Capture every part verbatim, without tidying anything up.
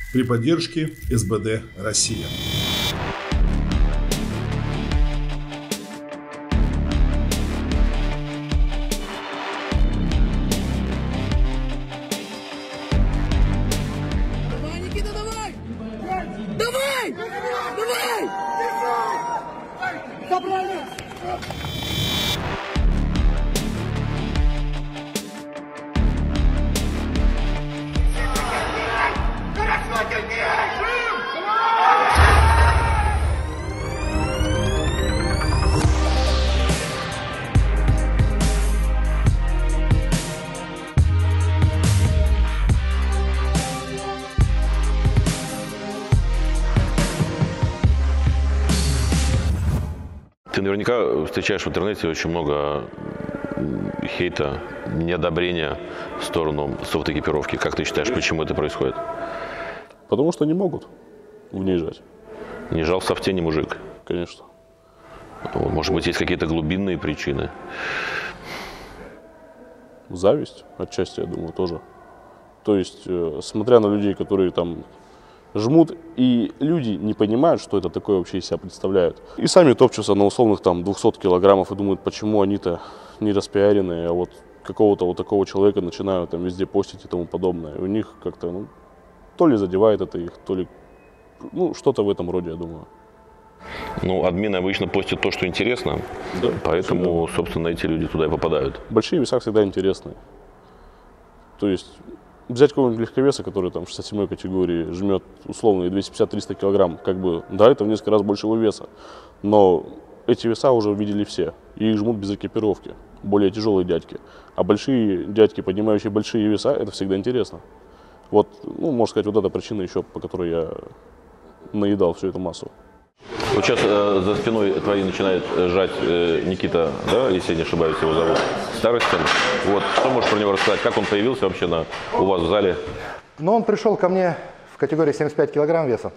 при поддержке эс бэ дэ «Россия». Давай, Никита, давай! Давай! Давай! Забрали! Ты наверняка встречаешь в интернете очень много хейта, неодобрения в сторону софт-экипировки. Как ты считаешь, почему это происходит? Потому что не могут в ней жать. Не жал в софте не мужик. Конечно. Может быть, есть какие-то глубинные причины? Зависть, отчасти, я думаю, тоже. То есть, э, смотря на людей, которые там жмут, и люди не понимают, что это такое вообще из себя представляют. И сами топчутся на условных там двухсот килограммов и думают, почему они-то не распиаренные, а вот какого-то вот такого человека начинают там везде постить и тому подобное. И у них как-то, ну, то ли задевает это их, то ли, ну, что-то в этом роде, я думаю. Ну, админы обычно постят то, что интересно, Да, поэтому, собственно, эти люди туда и попадают. Большие веса всегда интересны. То есть взять какого-нибудь легковеса, который там в шестьдесят седьмой категории жмет условно двести пятьдесят — триста килограмм, как бы, да, это в несколько раз большего веса, но эти веса уже видели все, и их жмут без экипировки, более тяжелые дядьки. А большие дядьки, поднимающие большие веса, это всегда интересно. Вот, ну, можно сказать, вот эта причина еще, по которой я наедал всю эту массу. Вот сейчас э, за спиной твоей начинает жать э, Никита, да, если я не ошибаюсь, его зовут, Старостин. Вот, что можешь про него рассказать? Как он появился вообще на, у вас в зале? Ну, он пришел ко мне в категории семьдесят пять килограмм веса.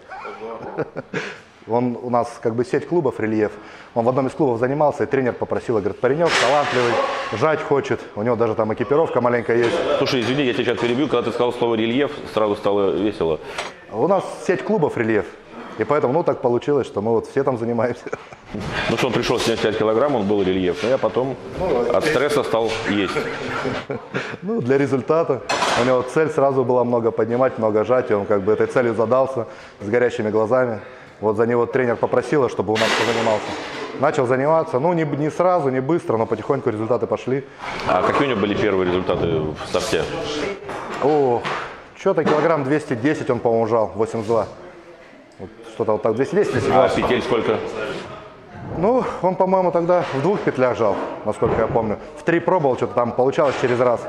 Он у нас как бы сеть клубов «Рельеф». Он в одном из клубов занимался, и тренер попросил, говорит, паренек талантливый, жать хочет. У него даже там экипировка маленькая есть. Слушай, извини, я тебя сейчас перебью. Когда ты сказал слово «рельеф», сразу стало весело. У нас сеть клубов «Рельеф». И поэтому, ну, так получилось, что мы вот все там занимаемся. Ну что, он пришел с семьдесят пять килограмм, он был рельефный, а потом от стресса стал есть. Ну, для результата. У него цель сразу была много поднимать, много жать, и он как бы этой целью задался с горящими глазами. Вот за него тренер попросила, чтобы у нас позанимался. Начал заниматься, ну, не, не сразу, не быстро, но потихоньку результаты пошли. А какие у него были первые результаты в старте? О, что-то килограмм двести десять он, по-моему, жал, восемьдесят два. Вот что-то вот так, двести десять, двести двадцать. А петель сколько? Ну, он, по-моему, тогда в двух петлях жал, насколько я помню. В три пробовал, что-то там получалось через раз.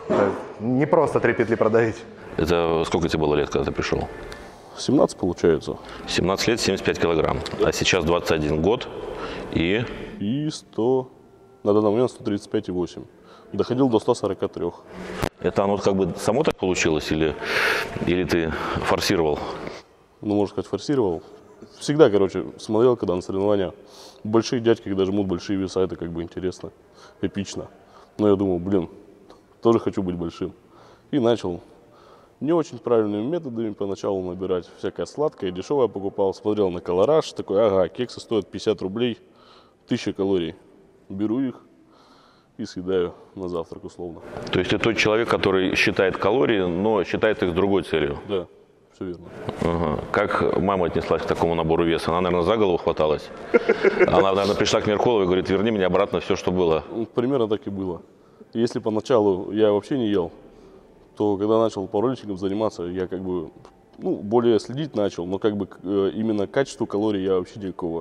Не просто три петли продавить. Это сколько тебе было лет, когда ты пришел? семнадцать получается. семнадцать лет, семьдесят пять килограмм. А сейчас двадцать один год и... И сто, на данный момент сто тридцать пять и восемь. Доходил до ста сорока трёх. Это оно как бы само так получилось или, или ты форсировал? Ну, можно сказать, форсировал. Всегда, короче, смотрел, когда на соревнования большие дядьки, когда жмут большие веса, это как бы интересно, эпично. Но я думал, блин, тоже хочу быть большим. И начал не очень правильными методами поначалу набирать всякое сладкое, дешевое покупал, смотрел на колораж, такой, ага, кексы стоят пятьдесят рублей, тысяча калорий. Беру их и съедаю на завтрак условно. То есть ты тот человек, который считает калории, но считает их с другой целью? Да. Все верно. Ага. Как мама отнеслась к такому набору веса? Она, наверное, за голову хваталась. Она, наверное, пришла к Меркуловой и говорит, верни мне обратно все, что было. Примерно так и было. Если поначалу я вообще не ел, то когда начал пароличиком заниматься, я как бы, ну, более следить начал, но как бы именно качеству калорий я вообще никакого,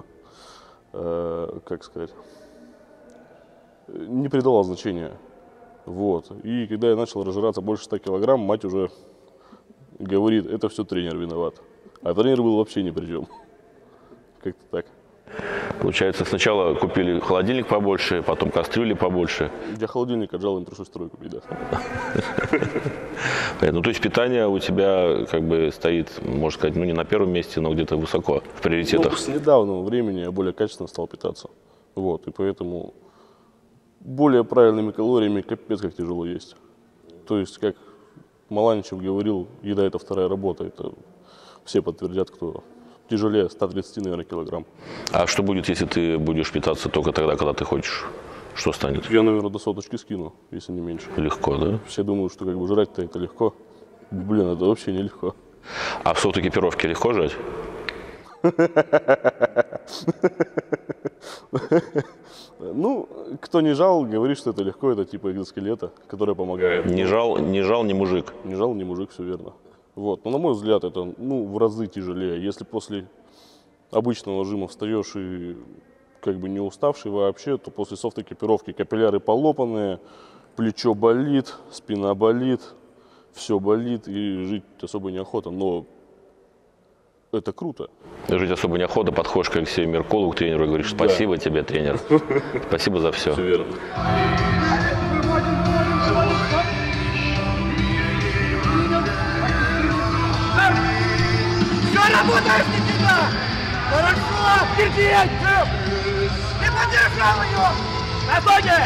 э, как сказать, не придавал значения. Вот. И когда я начал разжираться больше ста килограмм, мать уже говорит, это все тренер виноват. А тренер был вообще ни при чем. Как-то так. Получается, сначала купили холодильник побольше, потом кастрюли побольше. Для холодильника отжал, им пришлось второй купить, да. Ну, то есть питание у тебя как бы стоит, можно сказать, ну не на первом месте, но где-то высоко в приоритетах. Ну, с недавнего времени я более качественно стал питаться. Вот, и поэтому более правильными калориями капец как тяжело есть. То есть, как Маланичев говорил, еда – это вторая работа. Это все подтвердят, кто тяжелее ста тридцати, наверное, килограмм. А что будет, если ты будешь питаться только тогда, когда ты хочешь? Что станет? Я, наверное, до соточки скину, если не меньше. Легко, да? Все думают, что как бы жрать-то это легко. Блин, это вообще нелегко. А в софт-экипировке легко жать? Ну, кто не жал, говорит, что это легко, это типа экзоскелета, который помогает. Не жал, не жал, не мужик. Не жал, не мужик, все верно. Вот. Но на мой взгляд, это ну, в разы тяжелее. Если после обычного жима встаешь и как бы не уставший вообще, то после софт-экипировки капилляры полопанные, плечо болит, спина болит, все болит и жить особо неохота. Но это круто. Жить особо неохота, подходишь к Алексею Меркулову, к тренеру, и говоришь: спасибо да. тебе, тренер. Спасибо за все. Все верно. Все, работаешь, Никита! Хорошо! Терпеть! Ты поддержал ее! На ноги!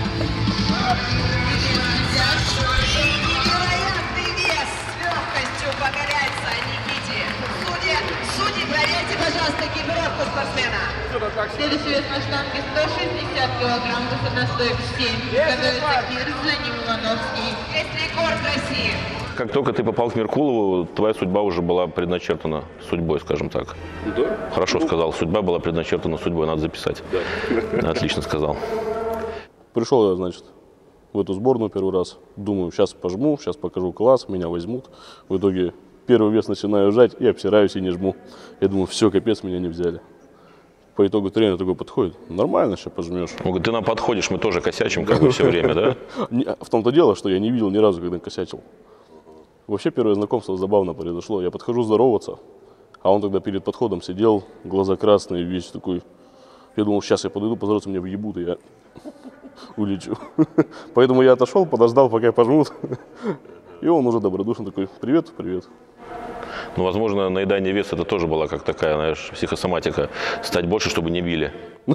Невероятный вес с легкостью покоряется Никите. Судьи, судьи, проверьте, пожалуйста, экипировку спортсмена. Следующий вес на штанге сто шестьдесят килограмм, высота стоек семь. Готовится Кирс, за ним Ивановский. Есть рекорд России. Как только ты попал к Меркулову, твоя судьба уже была предначертана судьбой, скажем так. Да? Хорошо сказал, судьба была предначертана судьбой, надо записать. Да. Отлично сказал. Пришел я, значит, в эту сборную первый раз. Думаю, сейчас пожму, сейчас покажу класс, меня возьмут. В итоге первый вес начинаю жать и обсираюсь и не жму. Я думаю, все, капец, меня не взяли. По итогу тренер такой подходит: нормально, сейчас пожмешь. Он говорит: ты нам подходишь, мы тоже косячим, как бы все время, да? В том-то дело, что я не видел ни разу, когда косячил. Вообще первое знакомство забавно произошло. Я подхожу здороваться, а он тогда перед подходом сидел, глаза красные, весь такой. Я думал, сейчас я подойду поздороваться, меня въебут, и я улечу. Поэтому я отошел, подождал, пока пожмут. И он уже добродушно такой: привет, привет. Ну, возможно, наедание веса это тоже была как такая, знаешь, психосоматика. Стать больше, чтобы не били.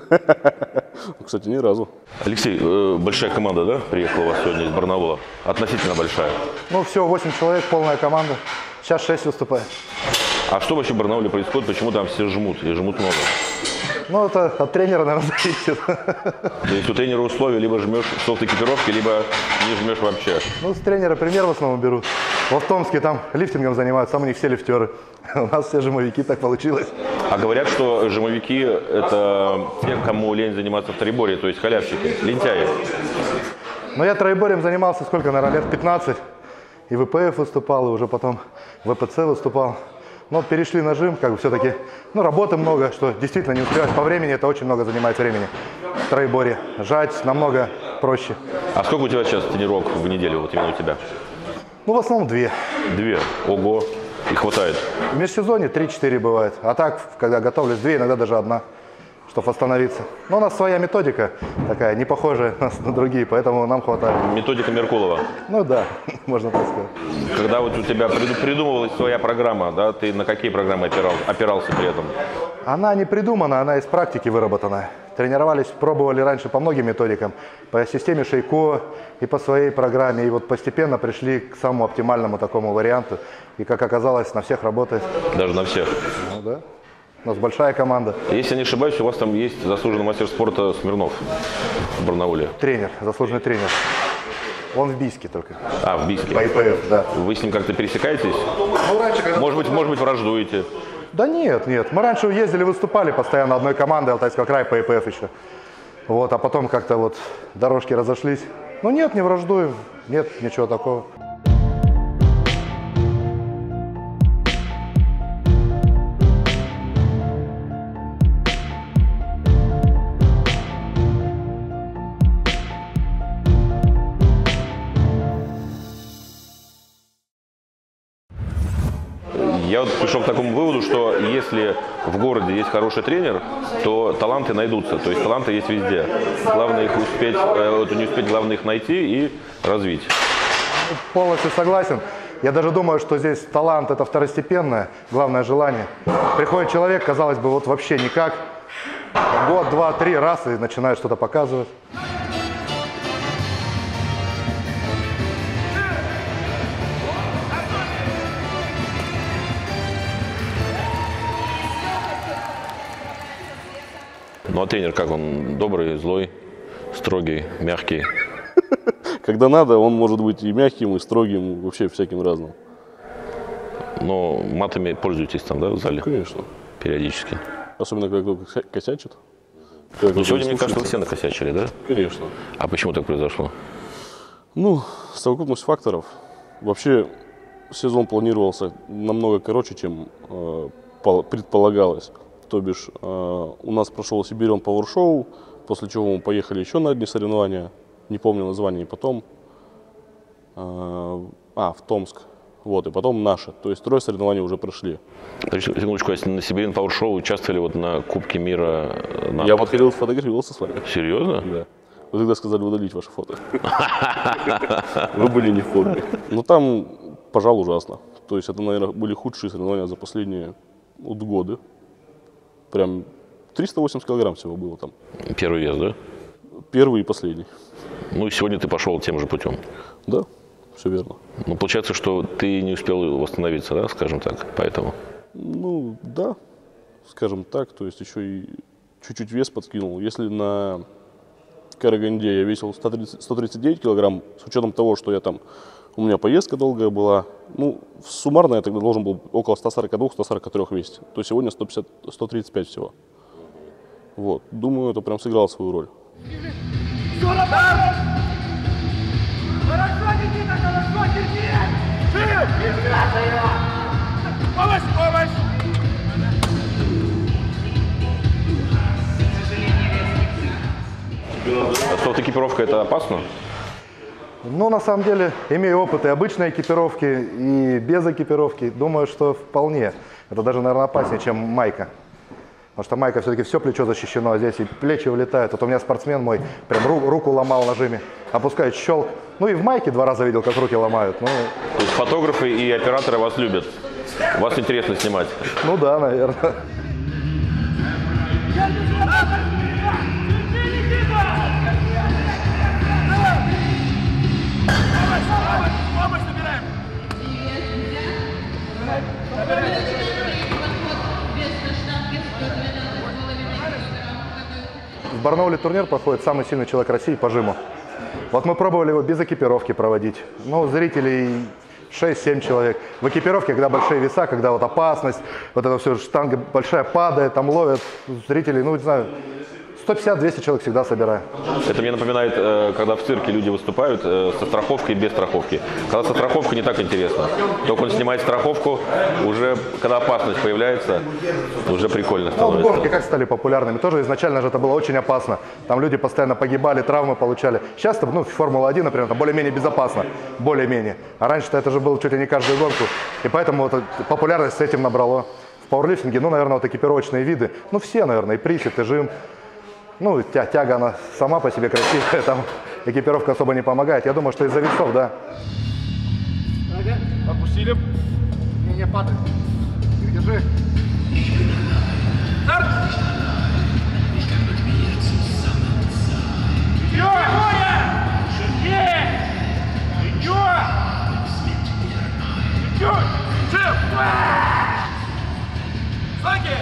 Кстати, ни разу. Алексей, э, большая команда, да, приехала у вас сегодня из Барнаула? Относительно большая. Ну, всего восемь человек, полная команда. Сейчас шесть выступает. А что вообще в Барнауле происходит? Почему там все жмут? И жмут много. Ну, это от тренера, наверное, зависит. То есть у тренера условия: либо жмешь в софт-экипировке, либо не жмешь вообще. Ну, с тренера пример в основном берут. В Томске там лифтингом занимаются, там у них все лифтеры. У нас все жимовики, так получилось. А говорят, что жимовики – это те, кому лень заниматься в троеборье, то есть халявщики, лентяи. Ну, я троеборьем занимался сколько, наверное, лет пятнадцать. И в ВПФ выступал, и уже потом в ВПЦ выступал. Но перешли на жим, как бы все-таки, ну, работы много, что действительно не успеваешь. По времени это очень много занимает времени. Троеборье. Жать намного проще. А сколько у тебя сейчас тренировок в неделю, вот именно у тебя? Ну, в основном две. Две? Ого, и хватает. В межсезонье три-четыре бывает. А так, когда готовлюсь, две, иногда даже одна, чтобы восстановиться. Но у нас своя методика такая, не похожая на другие, поэтому нам хватает. Методика Меркулова. Ну да, можно так сказать. Когда вот у тебя придумывалась своя программа, да, ты на какие программы опирал, опирался при этом? Она не придумана, она из практики выработана. Тренировались, пробовали раньше по многим методикам, по системе Шейко и по своей программе. И вот постепенно пришли к самому оптимальному такому варианту. И, как оказалось, на всех работает. Даже на всех? Ну да. У нас большая команда. Если я не ошибаюсь, у вас там есть заслуженный мастер спорта Смирнов в Барнауле. Тренер, заслуженный тренер. Он в Бийске только. А, в Бийске. По ИПФ, да. Вы с ним как-то пересекаетесь? Ну, раньше, когда... Может быть, может быть, враждуете? Да нет, нет. Мы раньше ездили, выступали постоянно одной командой Алтайского края по ИПФ еще. Вот, а потом как-то вот дорожки разошлись. Ну нет, не враждуем. Нет, ничего такого. Я вот пришел к такому выводу, что если в городе есть хороший тренер, то таланты найдутся. То есть таланты есть везде. Главное их успеть, э, не успеть, главное их найти и развить. Полностью согласен. Я даже думаю, что здесь талант – это второстепенное, главное желание. Приходит человек, казалось бы, вот вообще никак. Год, два, три, раз и начинает что-то показывать. Ну а тренер как он? Добрый, злой, строгий, мягкий? Когда надо, он может быть и мягким, и строгим, вообще всяким разным. Но матами пользуетесь там, да, в зале? Конечно. Периодически. Особенно, когда кто-то косячит. Ну, сегодня, мне кажется, вы все накосячили, да? Конечно. А почему так произошло? Ну, совокупность факторов. Вообще, сезон планировался намного короче, чем э, предполагалось. То бишь, э, у нас прошел Сибириан Power Show, после чего мы поехали еще на одни соревнования. Не помню название, и потом... Э, а, в Томск. Вот, и потом наши. То есть трое соревнований уже прошли. Секундочку, если на Сибириан Power Show участвовали вот на Кубке мира? На... Я подходил, сфотографировался с вами. Серьезно? Да. Вы тогда сказали удалить ваше фото. Вы были не в форме. Ну там, пожалуй, ужасно. То есть это, наверное, были худшие соревнования за последние вот, годы. Прям триста восемьдесят килограмм всего было там. Первый вес, да? Первый и последний. Ну и сегодня ты пошел тем же путем. Да, все верно. Ну получается, что ты не успел восстановиться, да, скажем так, поэтому? Ну да, скажем так. То есть еще и чуть-чуть вес подкинул. Если на Караганде я весил сто тридцать, сто тридцать девять килограмм, с учетом того, что я там, у меня поездка долгая была, ну, суммарно я тогда должен был около ста сорока двух — ста сорока трёх весить, то сегодня сто пятьдесят — сто тридцать пять всего. Вот, думаю, это прям сыграло свою роль. Хорошо, Никита, хорошо, терпи! Жив! Избираться его! Помощь, помощь! Софт-экипировка — это опасно? Ну, на самом деле, имея опыт и обычной экипировки, и без экипировки, думаю, что вполне. Это даже, наверное, опаснее, чем майка. Потому что майка все-таки все плечо защищено, а здесь и плечи вылетают. Вот у меня спортсмен мой прям ру руку ломал ножами, опускает щелк. Ну и в майке два раза видел, как руки ломают. Ну, то есть фотографы и операторы вас любят? Вас интересно снимать? Ну да, наверное. Помощь набираем! В Барнауле турнир проходит самый сильный человек России по жиму. Вот мы пробовали его без экипировки проводить. Ну, зрителей шесть-семь человек. В экипировке, когда большие веса, когда вот опасность, вот это все, штанга большая падает, там ловят зрителей, ну, не знаю, сто пятьдесят — двести человек всегда собираю. Это мне напоминает, когда в цирке люди выступают со страховкой и без страховки. Когда со страховкой не так интересно. Только он снимает страховку, уже когда опасность появляется, уже прикольно становится. Ну, гонки как стали популярными. Тоже изначально же это было очень опасно. Там люди постоянно погибали, травмы получали. Сейчас, ну, Формула один, например, там более-менее безопасно. Более-менее. А раньше-то это же было чуть ли не каждую гонку. И поэтому вот популярность с этим набрало. В пауэрлифтинге, ну, наверное, вот экипировочные виды. Ну, все, наверное, и присед, и жим. Ну, тя тяга, она сама по себе красивая, там экипировка особо не помогает. Я думаю, что из-за весов, да. Ага, отпустили. Не, не, падай. Держи. Старт! Идёт! Идёт! Идёт! Идёт! Жив! Саки!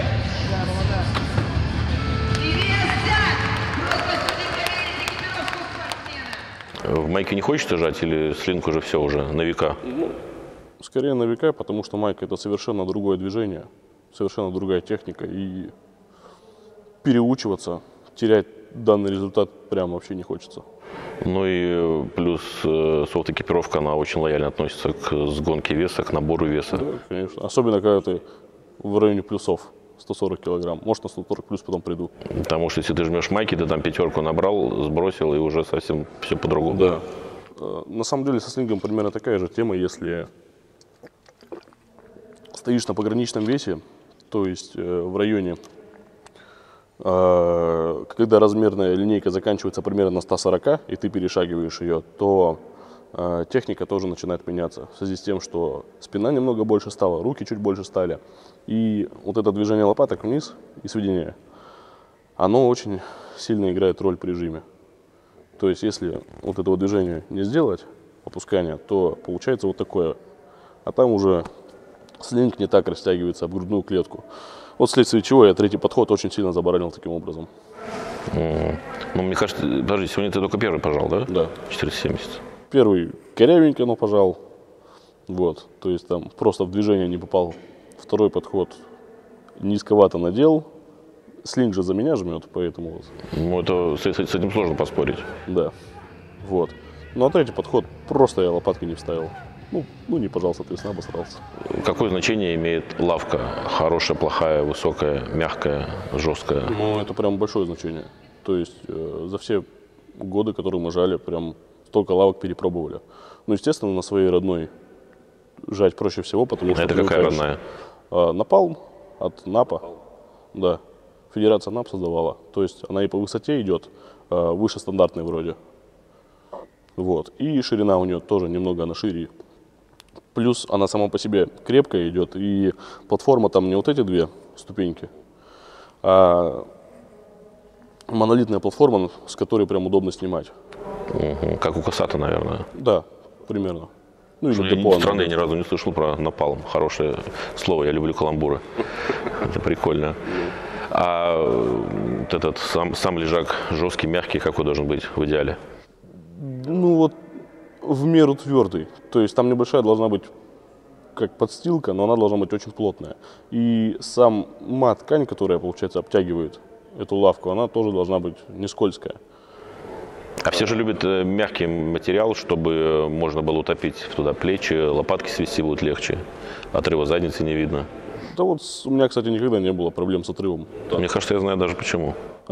В майке не хочется жать или слинг уже все уже на века? Ну, скорее на века, потому что майка — это совершенно другое движение, совершенно другая техника, и переучиваться, терять данный результат прям вообще не хочется. Ну и плюс софт-экипировка, она очень лояльно относится к сгонке веса, к набору веса. Да, конечно. Особенно, когда ты в районе плюсов. сто сорок килограмм. Может, на сто сорок плюс потом приду. Потому что если ты жмешь майки, ты там пятерку набрал, сбросил, и уже совсем все по-другому. Да. На самом деле со слингом примерно такая же тема, если стоишь на пограничном весе, то есть в районе, когда размерная линейка заканчивается примерно на ста сорока, и ты перешагиваешь ее, то техника тоже начинает меняться в связи с тем, что спина немного больше стала, руки чуть больше стали. И вот это движение лопаток вниз и сведение, оно очень сильно играет роль при жиме. То есть если вот этого движения не сделать, опускания, то получается вот такое. А там уже слинг не так растягивается об грудную клетку. Вот вследствие чего я третий подход очень сильно забаранил таким образом. Mm. Ну, мне кажется, подожди, сегодня ты только первый пожал, да? Да. четыреста семьдесят. Первый корявенько, но пожал. Вот, то есть там просто в движение не попал. Второй подход низковато надел. Слинг же за меня жмет, поэтому вот. Ну, это, с, с этим сложно поспорить. Да, вот. Ну, а третий подход просто я лопаткой не вставил. Ну, ну не пожал, соответственно, обосрался. Какое значение имеет лавка? Хорошая, плохая, высокая, мягкая, жесткая? Ну, это прям большое значение. То есть э, за все годы, которые мы жали, прям столько лавок перепробовали. Ну, естественно, на своей родной жать проще всего, потому что... Это какая родная? Э, Напалм от Напа, да. Федерация НАП создавала. То есть она и по высоте идет э, выше стандартной вроде. Вот. И ширина у нее тоже немного она шире. Плюс она сама по себе крепкая идет. И платформа там не вот эти две ступеньки, а монолитная платформа, с которой прям удобно снимать. Угу. Как у Касата, наверное. Да, примерно. Ну, или Я депо. странно, я ни разу не слышал про напалм. Хорошее слово, я люблю каламбуры. Это прикольно. А вот этот сам, сам лежак жесткий, мягкий, какой должен быть в идеале? Ну вот в меру твердый. То есть там небольшая должна быть как подстилка, но она должна быть очень плотная. И сам мат, ткань, которая, получается, обтягивает эту лавку, она тоже должна быть не скользкая. А все же любят мягкий материал, чтобы можно было утопить туда плечи, лопатки свести будет легче, отрыва задницы не видно. Да вот у меня, кстати, никогда не было проблем с отрывом. Мне кажется, я знаю даже почему.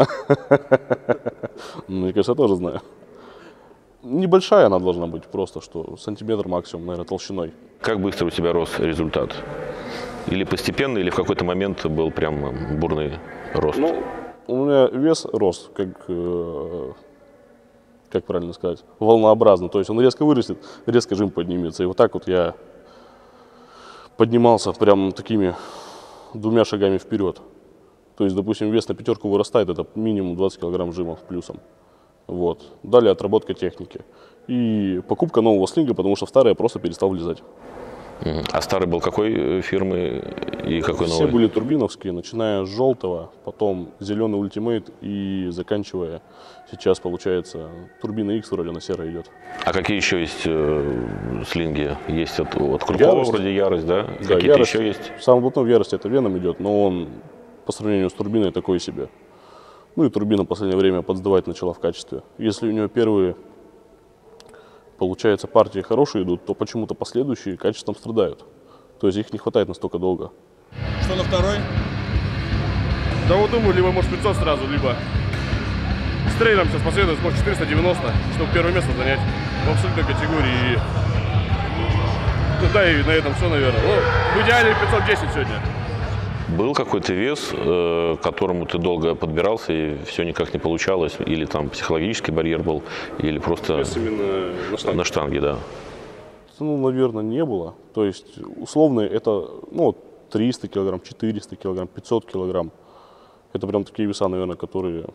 Мне кажется, я тоже знаю. Небольшая она должна быть, просто что сантиметр максимум, наверное, толщиной. Как быстро у тебя рос результат? Или постепенно, или в какой-то момент был прям бурный рост? Ну, у меня вес рос, как, э, как правильно сказать, волнообразно. То есть он резко вырастет, резко жим поднимется. И вот так вот я поднимался прям такими двумя шагами вперед. То есть, допустим, вес на пятерку вырастает, это минимум двадцать килограмм жимов плюсом. Вот. Далее отработка техники. И покупка нового слинга, потому что в старый я просто перестал влезать. А старый был какой фирмы и какой Все новый? были турбиновские, начиная с желтого, потом зеленый ультимейт и заканчивая сейчас, получается, турбина X вроде на серой идет. А какие еще есть э, слинги? Есть от, от Крутого Ярость. вроде Ярость, да? Да, Какие-то Ярость. еще есть? Самый блатной в Ярости это Веном идет, но он по сравнению с турбиной такой себе. Ну и турбина в последнее время подсдавать начала в качестве. Если у нее первые, получается, партии хорошие идут, то почему-то последующие качеством страдают. То есть их не хватает настолько долго. Что на второй? Да вот думаю, либо может пятьсот сразу, либо с трейдером сейчас последует, может четыреста девяносто, чтобы первое место занять в абсолютной категории. И... Ну да, и на этом все, наверное. Ну, в идеале пятьсот десять сегодня. Был какой-то вес, э, к которому ты долго подбирался и все никак не получалось? Или там психологический барьер был, или просто Вес именно на штанге. на штанге, да? Ну, наверное, не было. То есть, условно, это, ну, триста килограмм, четыреста килограмм, пятьсот килограмм. Это прям такие веса, наверное, которые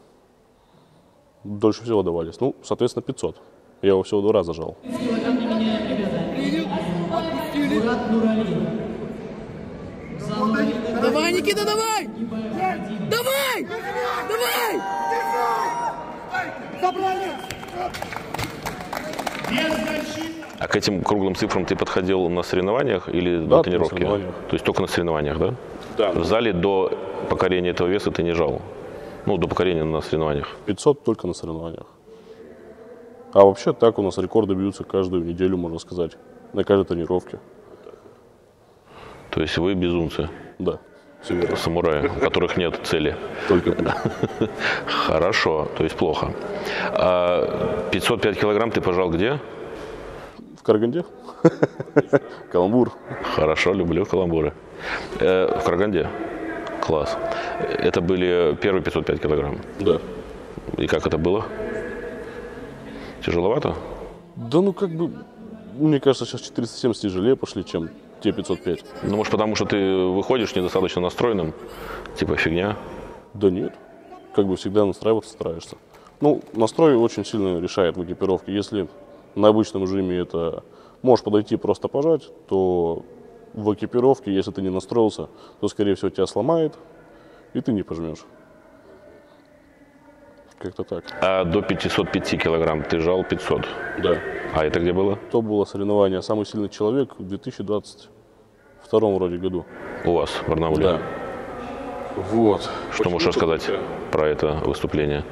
дольше всего давались. Ну, соответственно, пятьсот. Я его всего два раза жал. Давай, Никита, давай! Давай! Давай! А к этим круглым цифрам ты подходил на соревнованиях или Да, на тренировке? на соревнованиях. То есть только на соревнованиях, да? Да. В зале до покорения этого веса ты не жал? Ну, до покорения на соревнованиях. пятьсот только на соревнованиях. А вообще так у нас рекорды бьются каждую неделю, можно сказать. На каждой тренировке. То есть вы безумцы, Да, все верно. самураи, у которых нет цели. Только Хорошо, то есть плохо. А пятьсот пять килограмм ты пожал где? в Караганде. Каламбур. Хорошо, люблю каламбуры. Э, в Караганде? Класс. Это были первые пятьсот пять килограмм? Да. И как это было? Тяжеловато? Да ну как бы, мне кажется, сейчас четыреста семьдесят тяжелее пошли, чем те пятьсот пять. Ну, может, потому что ты выходишь недостаточно настроенным? Типа фигня? Да нет. Как бы всегда настраиваться стараешься. Ну, настрой очень сильно решает в экипировке. Если на обычном жиме это можешь подойти просто пожать, то в экипировке, если ты не настроился, то, скорее всего, тебя сломает, и ты не пожмешь. Как-то так. А до пятисот пяти килограмм ты жал пятьсот? Да. А это где было? То было соревнование «Самый сильный человек» в две тысячи двадцать втором вроде году. У вас в Барнауле? Да. Вот. Что можешь рассказать про это выступление?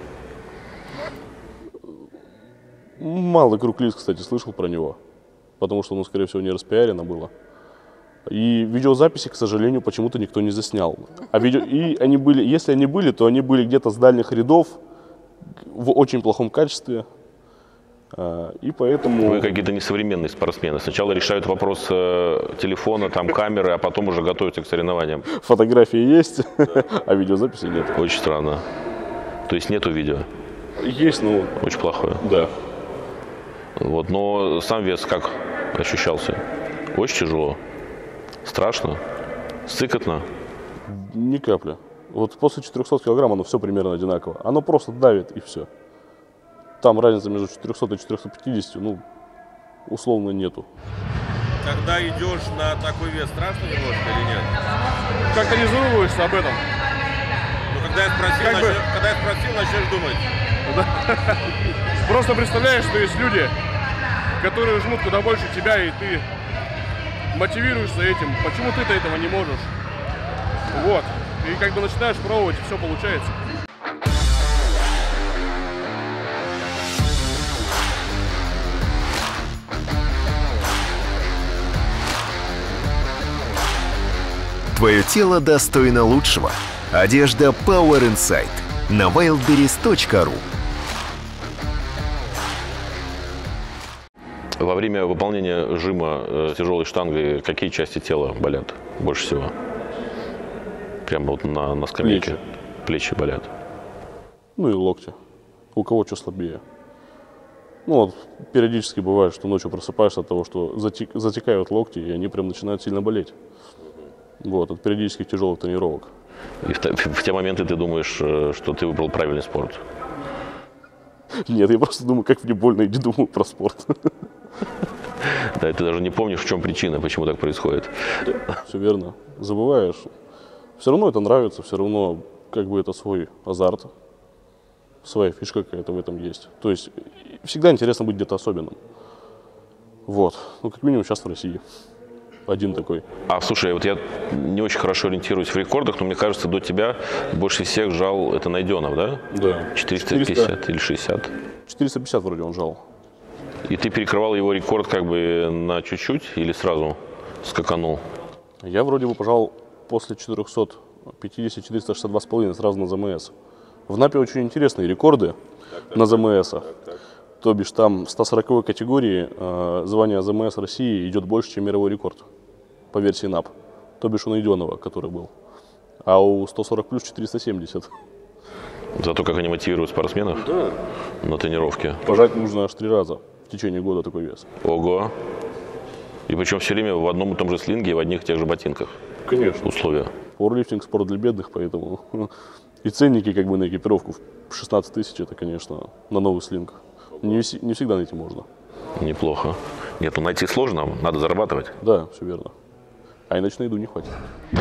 Малый круг лиц, кстати, слышал про него, потому что, ну, скорее всего, не распиарено было. И видеозаписи, к сожалению, почему-то никто не заснял. А видео... И они были, если они были, то они были где-то с дальних рядов, в очень плохом качестве. И поэтому... Вы какие-то несовременные спортсмены. Сначала решают вопрос телефона, там, камеры, а потом уже готовятся к соревнованиям. Фотографии есть, а видеозаписи нет. Очень странно. То есть нету видео? Есть, но... Очень плохое. Да. Вот, но сам вес как ощущался? Очень тяжело? Страшно? Сыкотно? Ни капли. Вот после четырёхсот килограмм оно все примерно одинаково. Оно просто давит и все. Там разница между четырёхсот и четырёхсот пятьюдесятью, ну, условно нету. Когда идешь на такой вес, страшно немножко или нет? Как-то не задумываешься об этом. Ну, когда я спросил, как начнешь, бы... когда я спросил, начнешь думать. Просто представляешь, что есть люди, которые жмут куда больше тебя, и ты мотивируешься этим. Почему ты-то этого не можешь? Вот. И как бы начинаешь пробовать, и все получается. Твое тело достойно лучшего. Одежда Power Inside на wildberries точка ру. Во время выполнения жима э, тяжелой штангой какие части тела болят больше всего? Прямо вот на, на скамейке. Плечи. Плечи болят. Ну и локти. У кого что слабее. Ну вот периодически бывает, что ночью просыпаешься от того, что затек, затекают локти, и они прям начинают сильно болеть. Вот, от периодических тяжелых тренировок. И в, в те моменты ты думаешь, что ты выбрал правильный спорт? Нет, я просто думаю, как мне больно, и не думаю про спорт. Да, ты даже не помнишь, в чем причина, почему так происходит. Все верно. Забываешь. Все равно это нравится, все равно как бы это свой азарт. Своя фишка какая-то в этом есть. То есть всегда интересно быть где-то особенным. Вот. Ну, как минимум сейчас в России. Один такой. А, слушай, вот я не очень хорошо ориентируюсь в рекордах, но мне кажется, до тебя больше всех жал это Найденов, да? Да. четыреста пятьдесят или шестьдесят? четыреста пятьдесят вроде он жал. И ты перекрывал его рекорд как бы на чуть-чуть или сразу скаканул? Я вроде бы пожал после четырёхсот пятидесяти четыреста шестьдесят два с половиной сразу на ЗМС. В НАПе очень интересные рекорды так, так, на ЗМС. Так, так. То бишь там в ста сороковой категории э, звание ЗМС России идет больше, чем мировой рекорд по версии НАП. То бишь у Найденова, который был. А у сто сорок плюс четыреста семьдесят. Зато как они мотивируют спортсменов, да, на тренировке. Пожать нужно аж три раза в течение года такой вес. Ого. И причем все время в одном и том же слинге и в одних и тех же ботинках. Конечно. Условия. Пауэрлифтинг спорт для бедных, поэтому и ценники как бы на экипировку в шестнадцать тысяч, это, конечно, на новый слинг. Не, не всегда найти можно. Неплохо. Нет, ну найти сложно, надо зарабатывать. Да, все верно. А иначе на еду не хватит.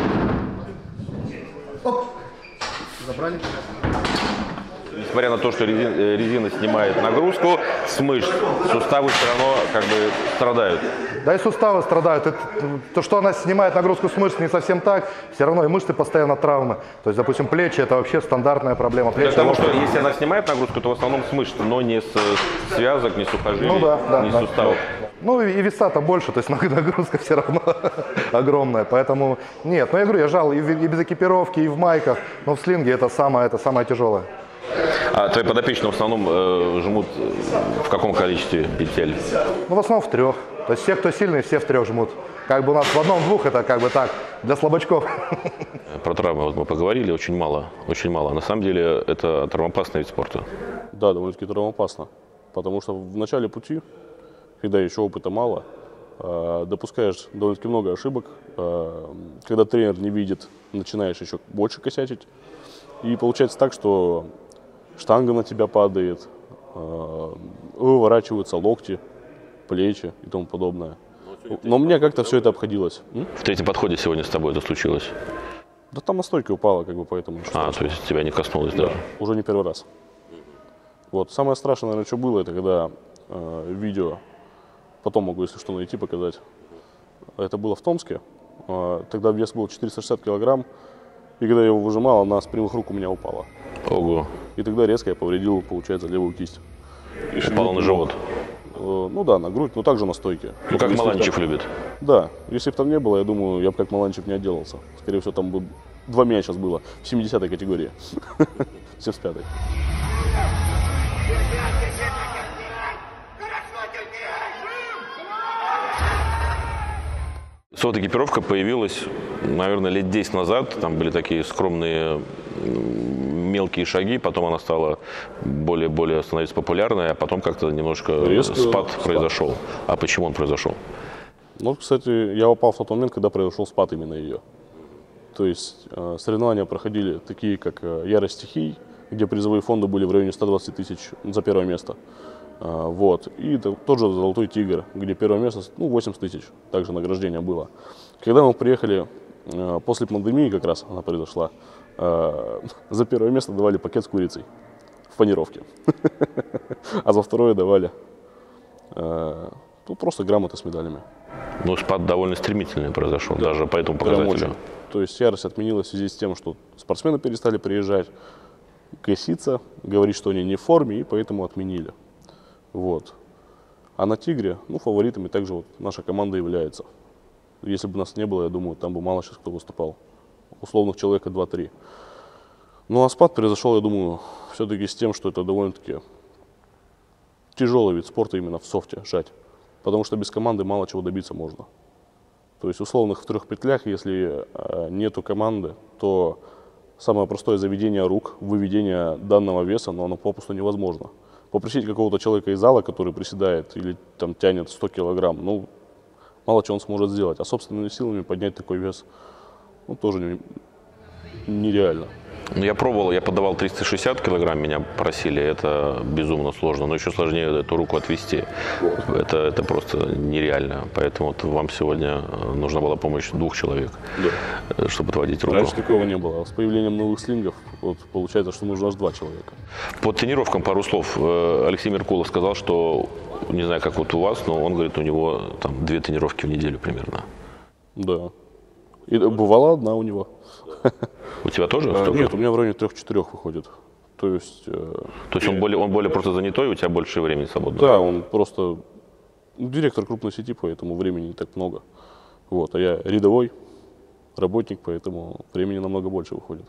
Оп. Забрали. Несмотря на то, что резина, резина снимает нагрузку с мышц, суставы все равно как бы страдают. Да и суставы страдают. Это, то, что она снимает нагрузку с мышц, не совсем так. Все равно и мышцы постоянно травмы. То есть, допустим, плечи – это вообще стандартная проблема. Плечи, потому что если она снимает нагрузку, то в основном с мышц, но не с связок, не с сухожилий, ну, да, да, не с да, суставов. Да. Ну и веса-то больше, то есть нагрузка все равно огромная. Поэтому нет, ну я говорю, я жал и, в, и без экипировки, и в майках, но в слинге это самое, это самое тяжелое. А твои подопечные в основном э, жмут в каком количестве петель? Ну, в основном в трех. То есть все, кто сильный, все в трех жмут. Как бы у нас в одном-двух это как бы так, для слабачков. Про травмы вот мы поговорили, очень мало, очень мало. На самом деле это травмоопасный вид спорта. Да, довольно-таки травмоопасно. Потому что в начале пути, когда еще опыта мало, э, допускаешь довольно-таки много ошибок. Э, когда тренер не видит, начинаешь еще больше косячить. И получается так, что штанга на тебя падает, э, выворачиваются локти, плечи и тому подобное. Но мне как-то все это обходилось. В третьем подходе сегодня с тобой это случилось? Да там на стойке упало, как бы, поэтому... А, то есть тебя не коснулось, да? Да, уже не первый раз. Вот. Самое страшное, наверное, что было, это когда э, видео, потом могу, если что, найти, показать. Это было в Томске. Э, тогда вес был четыреста шестьдесят килограмм. И когда я его выжимал, она с прямых рук у меня упала. Ого. И тогда резко я повредил, получается, левую кисть. И упал на живот. Э, ну да, на грудь, но также на стойке. Ну, как если Маланчев там... любит. Да. Если бы там не было, я думаю, я бы как Маланчев не отделался. Скорее всего, там бы два меня сейчас было в семидесятой категории. семьдесят пятой. Софт-экипировка появилась, наверное, лет десять назад. Там были такие скромные мелкие шаги, потом она стала более-более становиться популярной, а потом как-то немножко Резко спад, спад произошел. А почему он произошел? Ну, кстати, я попал в тот момент, когда произошел спад именно ее. То есть э, соревнования проходили такие, как э, «Ярость стихий», где призовые фонды были в районе ста двадцати тысяч за первое место. Э, вот. И это, тот же «Золотой тигр», где первое место, ну, восемьдесят тысяч, также награждение было. Когда мы приехали, э, после пандемии как раз она произошла, э, за первое место давали пакет с курицей в панировке. А за второе давали э, ну, просто грамоты с медалями. Ну, спад довольно стремительный произошел, да, даже по этому показателю. То есть ярость отменилась в связи с тем, что спортсмены перестали приезжать, коситься, говорить, что они не в форме, и поэтому отменили. Вот. А на «Тигре», ну, фаворитами также вот наша команда является. Если бы нас не было, я думаю, там бы мало сейчас кто выступал. Условных человека два-три. Ну, а спад произошел, я думаю, все-таки с тем, что это довольно-таки тяжелый вид спорта именно в софте, жать. Потому что без команды мало чего добиться можно. То есть условных в трех петлях, если э, нету команды, то самое простое заведение рук, выведение данного веса, но оно попросту невозможно. Попросить какого-то человека из зала, который приседает или там тянет сто килограмм, ну, мало чего он сможет сделать. А собственными силами поднять такой вес, ну, тоже не, нереально. Я пробовал, я подавал триста шестьдесят килограмм, меня просили, это безумно сложно, но еще сложнее эту руку отвести. Это, это просто нереально, поэтому вот вам сегодня нужна была помощь двух человек, да, чтобы отводить руку. Раньше такого не было, с появлением новых слингов вот, получается, что нужно аж два человека. По тренировкам пару слов. Алексей Меркулов сказал, что, не знаю, как вот у вас, но он говорит, у него там две тренировки в неделю примерно. Да, и бывала одна у него. У тебя тоже? А, нет, у меня в районе трех-четырех выходит. То есть, э, То есть он более, он более просто занятой, у тебя больше времени свободно? Да, он просто директор крупной сети, поэтому времени не так много. Вот, а я рядовой работник, поэтому времени намного больше выходит.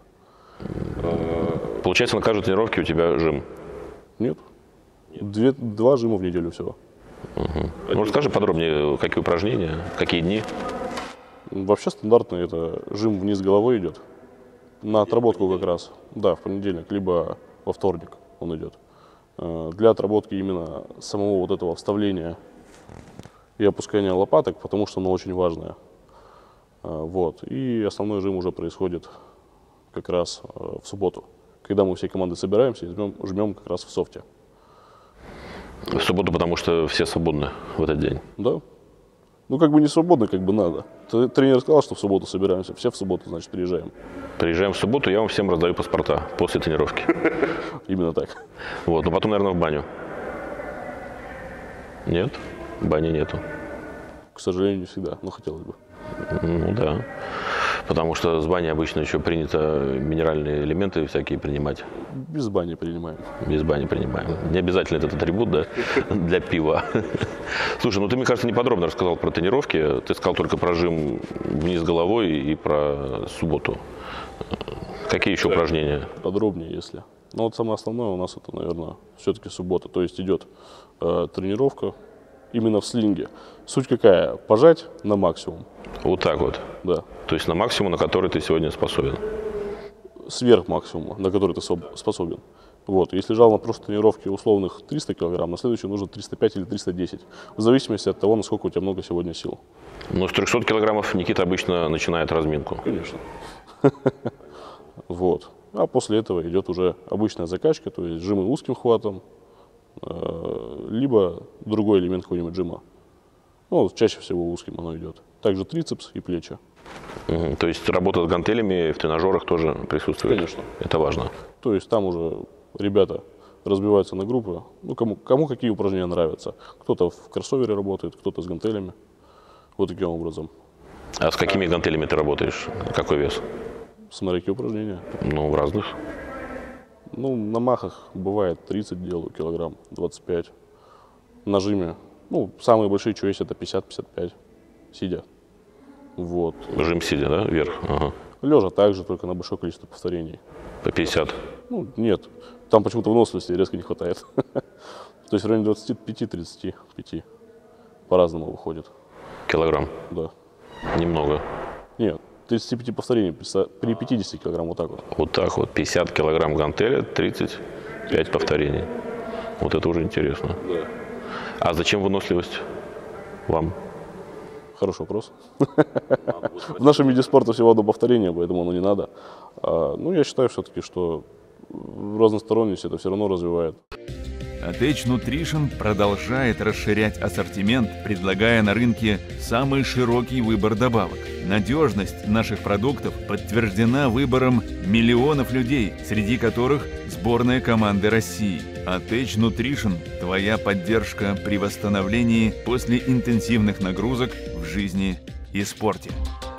Получается, на каждой тренировке у тебя жим? Нет. Две, два жима в неделю всего. Угу. Ну, расскажи подробнее, какие упражнения, какие дни? Вообще стандартно это жим вниз головой идет. На отработку как раз, да, в понедельник, либо во вторник он идет. Для отработки именно самого вот этого вставления и опускания лопаток, потому что оно очень важное. Вот. И основной жим уже происходит как раз в субботу, когда мы всей командой собираемся и жмем, жмем как раз в софте. В субботу, потому что все свободны в этот день? Да. Ну, как бы не свободно, как бы надо. Тренер сказал, что в субботу собираемся. Все в субботу, значит, приезжаем. Приезжаем в субботу, я вам всем раздаю паспорта после тренировки. Именно так. Вот, но потом, наверное, в баню. Нет? Бани нету. К сожалению, не всегда, но хотелось бы. Ну да. Потому что с бани обычно еще принято минеральные элементы всякие принимать. Без бани принимаем. Без бани принимаем. Не обязательно этот атрибут, да, для пива. Слушай, ну ты, мне кажется, неподробно рассказал про тренировки. Ты сказал только про жим вниз головой и про субботу. Какие еще упражнения? Подробнее, если. Ну вот самое основное у нас это, наверное, все-таки суббота. То есть идет э, тренировка именно в слинге. Суть какая? Пожать на максимум. Вот так вот? Да. То есть на максимум, на который ты сегодня способен? Сверх максимума, на который ты способен. Вот. Если жал на прошлой тренировке условных триста килограмм, на следующую нужно триста пять или триста десять. В зависимости от того, насколько у тебя много сегодня сил. Ну, с трехсот килограммов Никита обычно начинает разминку. Конечно. Вот. А после этого идет уже обычная закачка, то есть жимы узким хватом, либо другой элемент какой-нибудь жима. Ну, чаще всего узким оно идет. Также трицепс и плечи. Угу. То есть работа с гантелями в тренажерах тоже присутствует? Конечно. Это важно. То есть там уже ребята разбиваются на группы. Ну, кому, кому какие упражнения нравятся. Кто-то в кроссовере работает, кто-то с гантелями. Вот таким образом. А с какими гантелями ты работаешь? Какой вес? Смотря какие упражнения. Ну, в разных. Ну, на махах бывает тридцать делаю килограмм, двадцать пять. На жиме, ну, самые большие, что есть, это пятьдесят — пятьдесят пять, сидя. Вот. Жим сидя, да, вверх? Ага. Лежа также, только на большое количество повторений. По пятьдесят? Ну, нет. Там почему-то выносливости резко не хватает. То есть в районе двадцати пяти — тридцати пяти. По-разному выходит. Килограмм? Да. Немного? Нет. тридцать пять повторений при пятидесяти килограмм, вот так вот. Вот так вот, пятьдесят килограмм гантеля, тридцать пять повторений. Вот это уже интересно. Да. А зачем выносливость вам? Хороший вопрос. В нашем виде спорта всего одно повторение, поэтому оно не надо. Ну, я считаю все-таки, что разносторонность это все равно развивает. Attach Nutrition продолжает расширять ассортимент, предлагая на рынке самый широкий выбор добавок. Надежность наших продуктов подтверждена выбором миллионов людей, среди которых сборная команды России. Attach Nutrition – твоя поддержка при восстановлении после интенсивных нагрузок в жизни и спорте.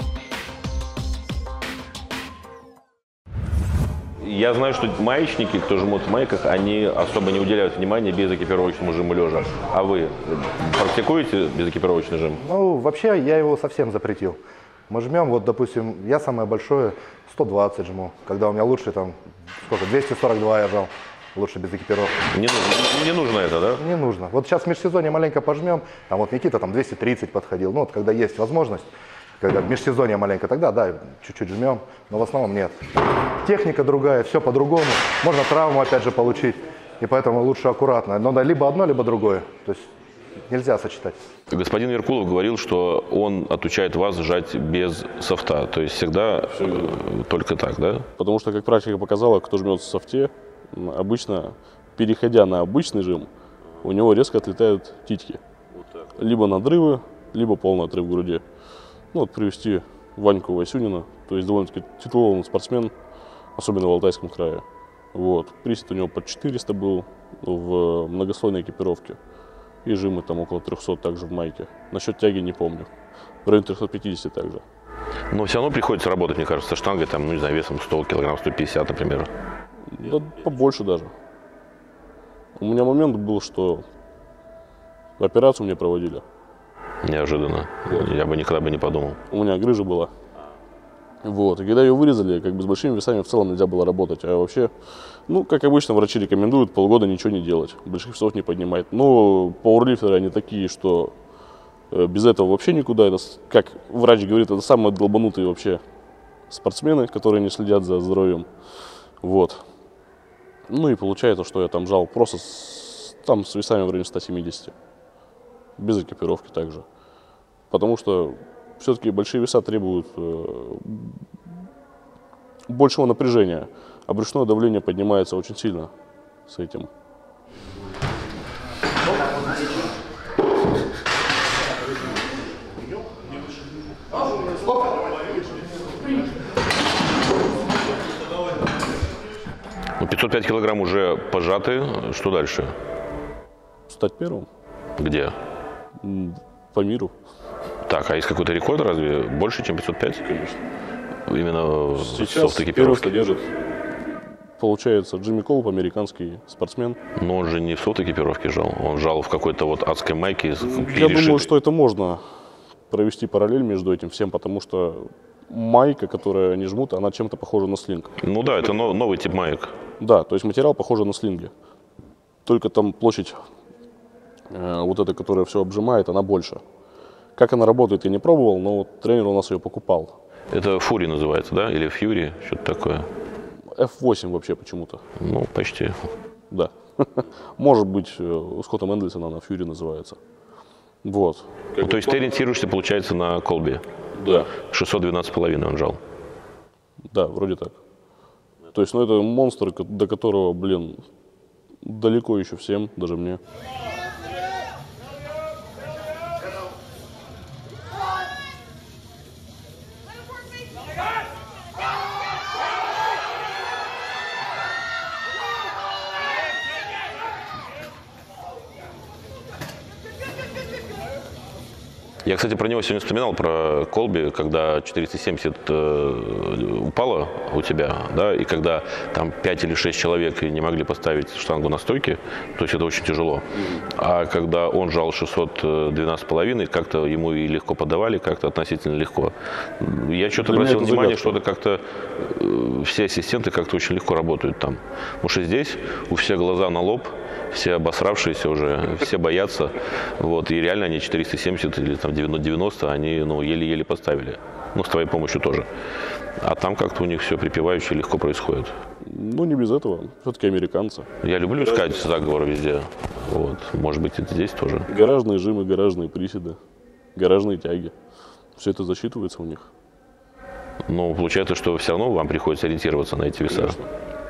Я знаю, что маечники, кто жмут в майках, они особо не уделяют внимания безэкипировочному жиму лежа. А вы практикуете безэкипировочный жим? Ну, вообще я его совсем запретил. Мы жмем, вот, допустим, я самое большое сто двадцать жму, когда у меня лучше там, сколько, двести сорок два я жал, лучше без экипировки. Не, не нужно это, да? Не нужно. Вот сейчас в межсезонье маленько пожмем, там вот Никита там двести тридцать подходил, ну вот когда есть возможность, когда в межсезонье маленько, тогда да, чуть-чуть жмем, но в основном нет. Техника другая, все по-другому, можно травму опять же получить, и поэтому лучше аккуратно. Но да, либо одно, либо другое, то есть нельзя сочетать. Господин Меркулов говорил, что он отучает вас жать без софта, то есть всегда э, только так, да? Потому что, как практика показала, кто жмет в софте, обычно, переходя на обычный жим, у него резко отлетают титьки. Либо надрывы, либо полный отрыв груди. Ну вот привести Ваньку Васюнина, то есть довольно-таки титулованный спортсмен, особенно в Алтайском крае. Вот. Присед у него под четыреста был в многослойной экипировке. И жимы там около трехсот также в майке. Насчет тяги не помню. В районе трёхсот пятидесяти также. Но все равно приходится работать, мне кажется, со штангой, там, ну не знаю, весом сто килограмм, сто пятьдесят, например. Да побольше даже. У меня момент был, что операцию мне проводили. Неожиданно. Вот. Я бы никогда бы не подумал. У меня грыжа была. Вот. И когда ее вырезали, как бы с большими весами в целом нельзя было работать. А вообще, ну, как обычно, врачи рекомендуют полгода ничего не делать, больших весов не поднимать. Но пауэрлифтеры, они такие, что без этого вообще никуда. Это, как врач говорит, это самые долбанутые вообще спортсмены, которые не следят за здоровьем. Вот. Ну и получается, что я там жал просто с, там с весами в районе ста семидесяти. Без экипировки также. Потому что все-таки большие веса требуют э, большего напряжения, а брюшное давление поднимается очень сильно с этим. Ну, пятьсот пять килограмм уже пожаты. Что дальше? Стать первым. Где? По миру. Так, а есть какой-то рекорд разве? Больше, чем пятьсот пять? Конечно. Именно сейчас первый содержит, получается, Джимми Колб, американский спортсмен. Но он же не в софт-экипировке жал, он жал в какой-то вот адской майке. Я думаю, что это можно провести параллель между этим всем, потому что майка, которую они жмут, она чем-то похожа на слинг. Ну да, это новый тип маек. Да, то есть материал похож на слинги. Только там площадь, э, вот эта, которая все обжимает, она больше. Как она работает, я не пробовал, но вот тренер у нас ее покупал. Это Фури называется, да? Или Фьюри, что-то такое? эф восемь вообще почему-то. Ну, почти. Да. Может быть, у Скотта Мендельсона она Фьюри называется. Вот. Ну, то есть ты ориентируешься, получается, на Колбе? Да. шестьсот двенадцать с половиной он жал? Да, вроде так. То есть, ну, это монстр, до которого, блин, далеко еще всем, даже мне. Я, кстати, про него сегодня вспоминал, про Колби, когда четыреста семьдесят э, упало у тебя, да, и когда там пять или шесть человек не могли поставить штангу на стойке, то есть это очень тяжело. А когда он жал шестьсот двенадцать с половиной, как-то ему и легко подавали, как-то относительно легко. Я что-то обратил внимание, что это как-то э, все ассистенты как-то очень легко работают там. Потому что здесь у всех глаза на лоб, все обосравшиеся уже, все боятся. Вот, и реально они четыреста семьдесят или там девяносто, они ну, еле-еле поставили. Ну, с твоей помощью тоже. А там как-то у них все припевающе легко происходит. Ну, не без этого. Все-таки американцы. Я люблю искать заговоры везде. Вот. Может быть, это здесь тоже. Гаражные жимы, гаражные приседы, гаражные тяги. Все это засчитывается у них. Но получается, что все равно вам приходится ориентироваться на эти веса. Конечно.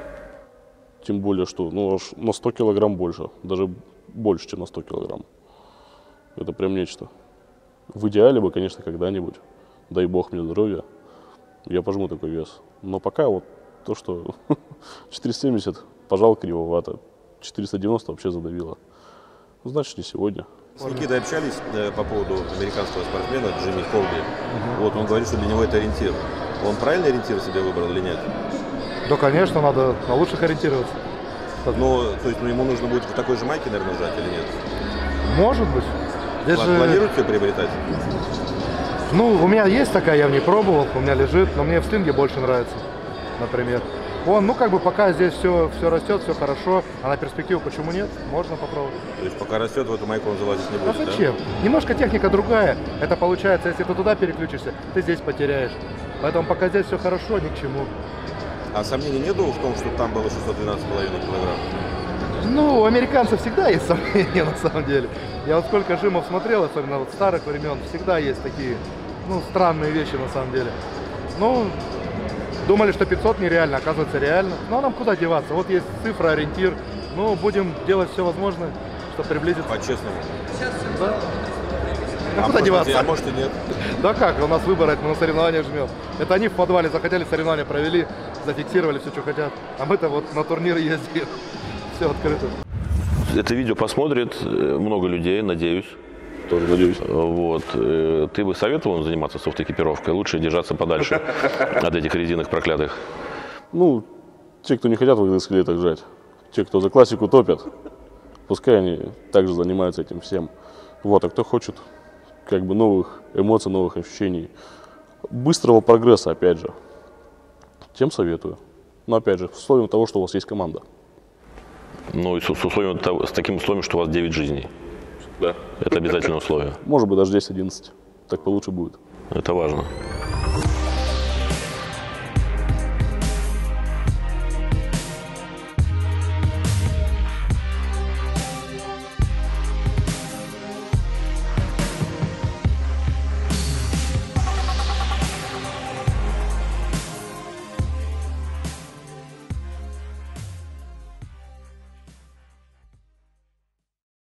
Тем более, что ну, аж на сто килограмм больше. Даже больше, чем на сто килограмм. Это прям нечто. В идеале бы, конечно, когда-нибудь, дай бог мне здоровья, я пожму такой вес. Но пока вот то, что четыреста семьдесят, пожал кривовато, четыреста девяносто вообще задавило. Значит, не сегодня. С Никитой общались э, по поводу американского спортсмена Джимми Колби. Угу. Вот он говорит, что для него это ориентир. Он правильный ориентир себе выбрал или нет? Да, конечно, надо на лучших ориентироваться. Ну, то есть ну, ему нужно будет в такой же майке, наверное, жать или нет? Может быть. Здесь же... Планируете все приобретать? Ну, у меня есть такая, я в ней пробовал, у меня лежит, но мне в слинге больше нравится, например. Он, ну, как бы пока здесь все, все растет, все хорошо, а на перспективу почему нет? Можно попробовать. То есть пока растет, в эту майку он залазить не будет, а зачем? Да? Немножко техника другая. Это получается, если ты туда переключишься, ты здесь потеряешь. Поэтому пока здесь все хорошо, ни к чему. А сомнений нету в том, что там было шестьсот двенадцать с половиной килограмм? Ну, у американцев всегда есть сомнения, на самом деле. Я вот сколько жимов смотрел, особенно вот старых времен, всегда есть такие, ну, странные вещи, на самом деле. Ну, думали, что пятьсот нереально, оказывается, реально. Ну, а нам куда деваться? Вот есть цифра, ориентир. Ну, будем делать все возможное, чтобы приблизиться. По-честному? Да. А, а куда деваться? А может и нет? Да как, у нас выбора, мы на соревнованиях жмем. Это они в подвале захотели, соревнования провели, зафиксировали все, что хотят. А мы-то вот на турниры ездим. Все открыто. Это видео посмотрит много людей, надеюсь. Тоже надеюсь. Вот. Ты бы советовал заниматься софт-экипировкой? Лучше держаться подальше от этих резинок проклятых? Ну, те, кто не хотят в экзоскелетах жать, те, кто за классику топят, пускай они также занимаются этим всем. Вот, а кто хочет как бы новых эмоций, новых ощущений, быстрого прогресса, опять же, тем советую. Но опять же, с условием того, что у вас есть команда. Ну и с, условием, с таким условием, что у вас девять жизней. Да. Это обязательное условие. Может быть, даже десять-одиннадцать. Так получше будет. Это важно.